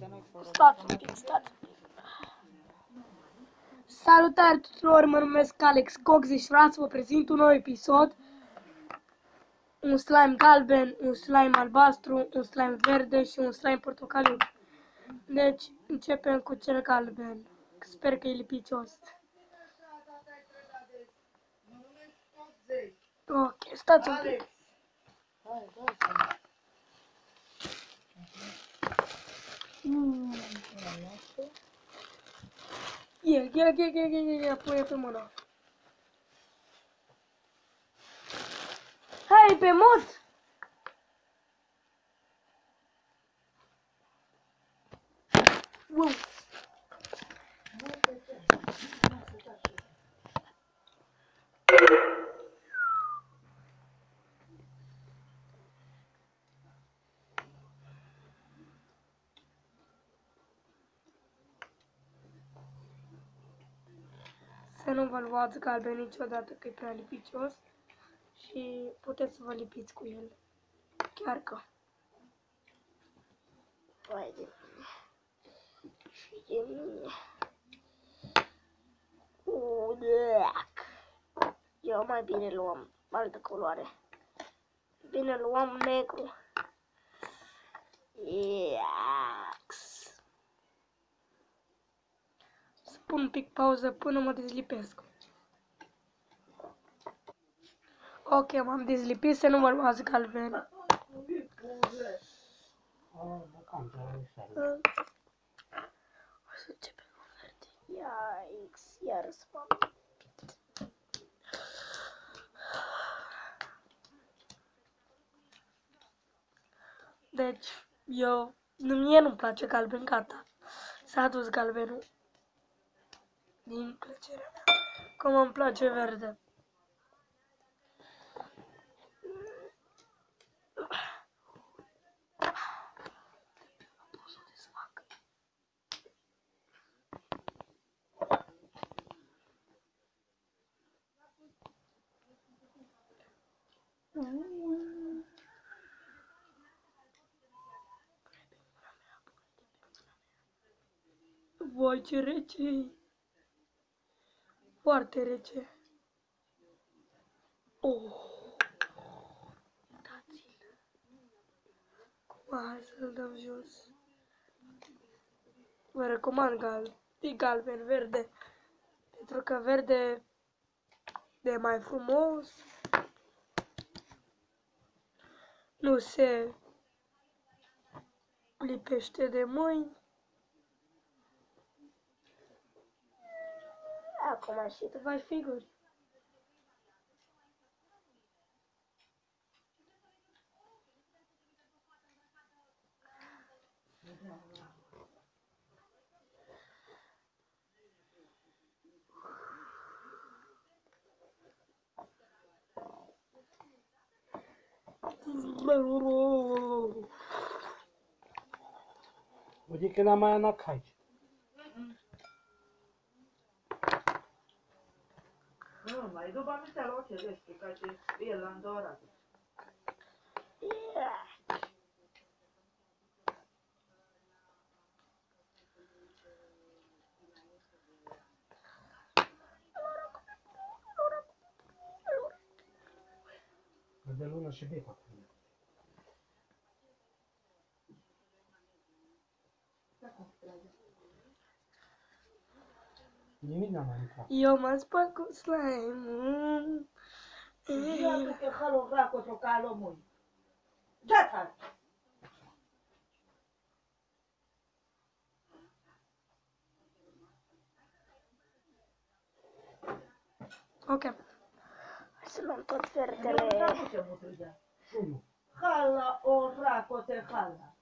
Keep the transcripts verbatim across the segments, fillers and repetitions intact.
Stați un pic, stați un pic. Salutare tuturor, mă numesc Alex Coxi și vreau să vă prezint un nou episod. Un slime galben, un slime albastru, un slime verde și un slime portocaliu. Deci, începem cu cel galben. Sper că e lipicios. Ok, stați un pic. Mm. Ia, ia, ia, ia, ia, ia, ia, pune pe mână. Hai, pe mod! Wow. Să nu vă luați galben niciodată, că e prea lipicios și puteți să vă lipiți cu el. Chiar că. Vai de mine. Și de mine. Uleac. Eu mai bine luăm altă culoare. Bine luăm negru. Iax. Să pun un pic pauză până mă dezlipesc. Ok, m-am dezlipit, să nu mă luați galben. O să începem cu verde. Iax, iar să m-am lipit. Deci, eu, mie nu-mi place galben, gata. S-a dus galbenul. Din plăcerea mea. Cum îmi place verde. Voi, ce rece e. Foarte rece. Oh. Uitați-l. Hai să-l dăm jos. Vă recomand gal e galben, verde. Pentru că verde e mai frumos. Nu se lipește de mâini. Acum și tu faci figuri. Vedi che la mai na caici. Nu, mai după aminte la ochi resti, ca ce e la îndorat. De lună și beca. Nimic n-am mai intrat. Eu mă spăl cu slime-ul. Iată că halul vrac o cală mui. Gata! Ok. Hai să luăm tot verdele. Hala o vracote hala.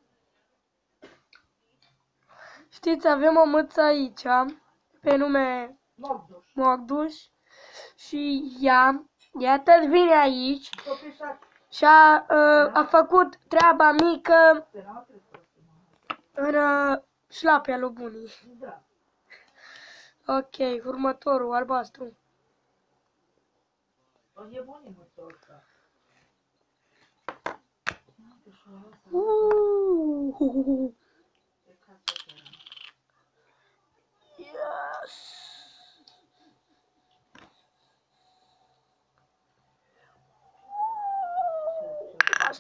Știți, avem o mâță aici, pe nume Mogduș. Mogduș. Și ea, iată, vine aici și a, a, a făcut treaba mică în uh, șlapia lui bunii. Da. Ok, următorul, albastru. E bunii măsul ăsta. Uh, uh, uh.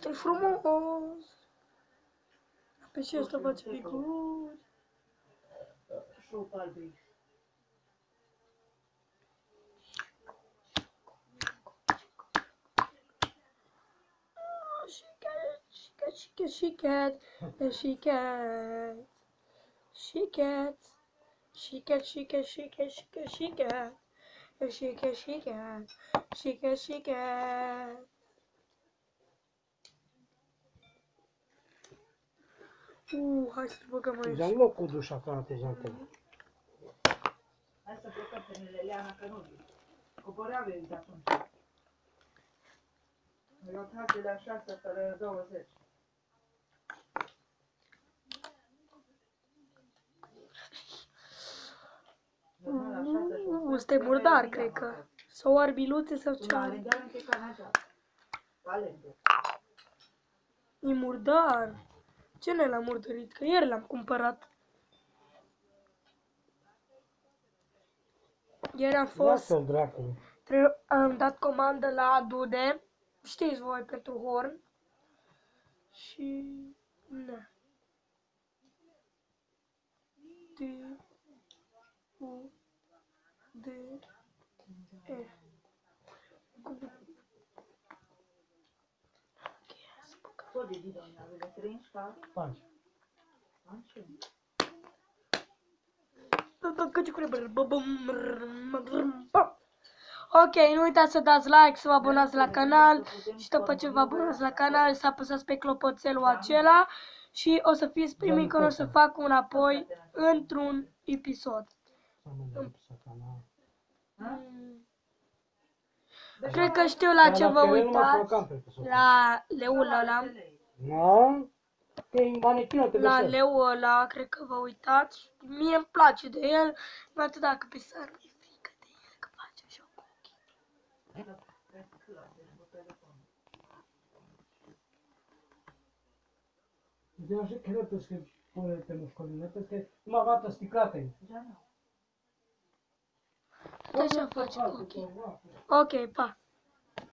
E frumos. Pe ce ăsta face figuri? Șoc albi. She cat, she cat, she cat, she cat, she cat, she cat, she cat, she cat, she cat, she cat, she cat, she cat, she cat. Uh, hai să băgăm aici. Deja loc cu dușa ca te jantele. Hai să plecăm pe Neleana, că nu vii. Coborea vei de atunci. Eu trag de la șase fără douăzeci. Uh, ăsta e murdar, cred că. Sau arbiluțe sau ce are. E murdar. Ce ne l-am murdărit? Că ieri l-am cumpărat. Ieri am fost... Lasă-l dracului. Tre- am dat comandă la Dude. Știți voi, pentru horn. Și... Na. D... U... D... E. Faci. Ok, nu uitați să dați like, să vă abonați la canal și după ce vă abonați la canal să apăsați pe clopoțelul acela și o să fiți primii când o să fac un apoi într-un episod. Cred că știu la ce vă uitați. La leul ăla. Nu? Că e manechină, te La găsești. leul ăla, cred că vă uitați. Mie îmi place de el, mai atât dacă pe sar mi-e frică de el, că face așa cu ochii. Eu zic că repede că pune pe mușcolină, că numai gata sticlată. Așa face cu ochii. Ok, pa.